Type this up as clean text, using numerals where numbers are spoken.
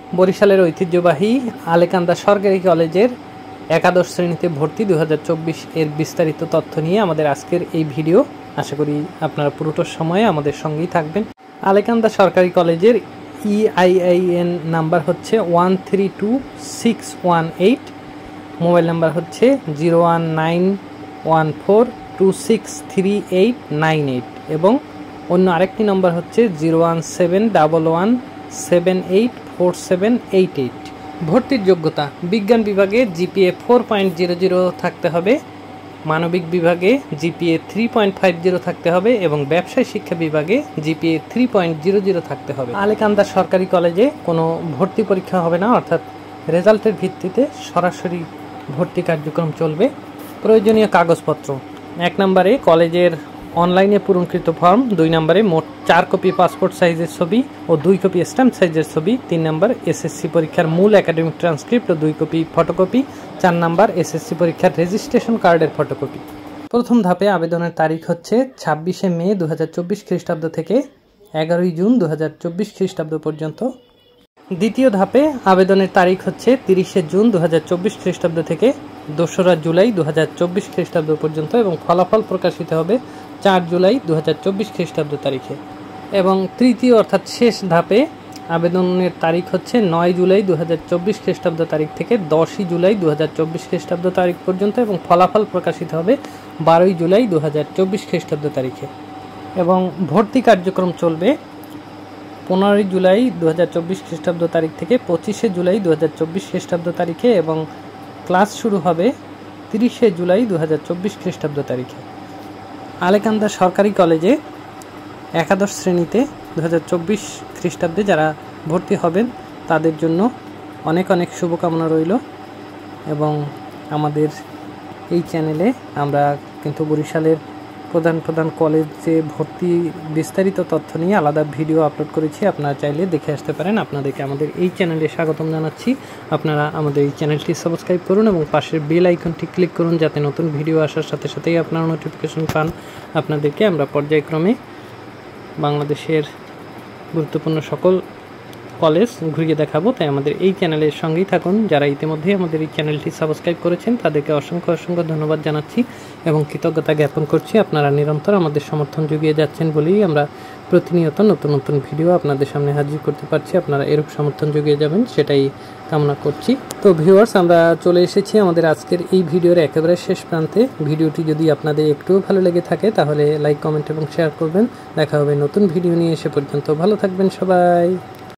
বরিশালের ঐতিহ্যবাহী আলেকান্দা সরকারি কলেজের একাদশ শ্রেণীতে ভর্তি 2024 এর বিস্তারিত তথ্য নিয়ে আমাদের আজকের এই ভিডিও। আশা করি আপনারা পুরোটা সময়ে আমাদের সঙ্গেই থাকবেন। আলেকান্দা সরকারি কলেজের EIIN নাম্বার হচ্ছে 132618, মোবাইল নাম্বার হচ্ছে 01914263898 এবং অন্য আরেকটি নম্বর হচ্ছে 01711784788। ভর্তির যোগ্যতা: বিজ্ঞান বিভাগে GPA 4.00 থাকতে হবে, মানবিক বিভাগে GPA 3.50 থাকতে হবে এবং ব্যবসায় শিক্ষা বিভাগে GPA 3.00 থাকতে হবে। আলেকান্দা সরকারি কলেজে কোনো ভর্তি পরীক্ষা হবে না, অর্থাৎ রেজাল্টের ভিত্তিতে সরাসরি ভর্তি কার্যক্রম চলবে। প্রয়োজনীয় কাগজপত্র: 1 নম্বরে কলেজের অনলাইনে পূরণকৃত ফর্ম, 2 নম্বরে মোট 4 কপি পাসপোর্ট সাইজের ছবি ও 2 কপি স্ট্যাম্প সাইজের ছবি, 3 নম্বর SSC পরীক্ষার মূল একাডেমিক ট্রান্সক্রিপ্ট ও 2 কপি ফটোকপি, 4 নম্বর SSC পরীক্ষার রেজিস্ট্রেশন কার্ডের ফটোকপি। প্রথম ধাপে আবেদনের তারিখ হচ্ছে 26শে মে 2024 খ্রিস্টাব্দ থেকে 11ই জুন 2024 খ্রিস্টাব্দ পর্যন্ত। দ্বিতীয় ধাপে আবেদনের তারিখ হচ্ছে 30শে জুন 2024 খ্রিস্টাব্দ থেকে 2রা জুলাই 2024 খ্রিস্টাব্দ পর্যন্ত এবং ফলাফল প্রকাশিত হবে 4 জুলাই 2024 খ্রিস্টাব্দ তারিখে। এবং তৃতীয় অর্থাৎ শেষ ধাপে আবেদনের তারিখ হচ্ছে 9 জুলাই 2024 খ্রিস্টাব্দ তারিখ থেকে 10ই জুলাই 2024 খ্রিস্টাব্দ তারিখ পর্যন্ত এবং ফলাফল প্রকাশিত হবে 12ই জুলাই 2024 খ্রিস্টাব্দ তারিখে। এবং ভর্তি কার্যক্রম চলবে 15ই জুলাই 2024 খ্রিস্টাব্দ তারিখ থেকে 25শে জুলাই 2024 খ্রিস্টাব্দ তারিখে এবং ক্লাস শুরু হবে 30শে জুলাই 2024 খ্রিস্টাব্দ তারিখে। আলেকান্দা সরকারি কলেজে একাদশ শ্রেণীতে 2024 খ্রিস্টাব্দে যারা ভর্তি হবেন তাদের জন্য অনেক অনেক শুভকামনা রইল। এবং আমাদের এই চ্যানেলে আমরা কিন্তু বরিশালের প্রধান কলেজে ভর্তি বিস্তারিত তথ্য নিয়ে আলাদা ভিডিও আপলোড করেছি, আপনারা চাইলে দেখে আসতে পারেন। আপনাদেরকে আমাদের এই চ্যানেলে স্বাগতম জানাচ্ছি। আপনারা আমাদের এই চ্যানেলটি সাবস্ক্রাইব করুন এবং পাশের বেল আইকনটি ক্লিক করুন যাতে নতুন ভিডিও আসার সাথে সাথেই আপনারা নোটিফিকেশন পান। আপনাদেরকে আমরা পর্যায়ক্রমে বাংলাদেশের গুরুত্বপূর্ণ সকল কলেজ ঘুরিয়ে দেখাবো, তাই আমাদের এই চ্যানেলের সঙ্গেই থাকুন। যারা ইতিমধ্যে আমাদের এই চ্যানেলটি সাবস্ক্রাইব করেছেন তাদেরকে অসংখ্য ধন্যবাদ জানাচ্ছি এবং কৃতজ্ঞতা জ্ঞাপন করছি। আপনারা নিরন্তর আমাদের সমর্থন জুগিয়ে যাচ্ছেন বলেই আমরা প্রতিনিয়ত নতুন ভিডিও আপনাদের সামনে হাজির করতে পারছি। আপনারা এরূপ সমর্থন জুগিয়ে যাবেন সেটাই কামনা করছি। তো ভিউয়ার্স, আমরা চলে এসেছি আমাদের আজকের এই ভিডিওর একেবারে শেষ প্রান্তে। ভিডিওটি যদি আপনাদের একটুও ভালো লেগে থাকে তাহলে লাইক, কমেন্ট এবং শেয়ার করবেন। দেখা হবে নতুন ভিডিও নিয়ে। সে পর্যন্ত ভালো থাকবেন সবাই।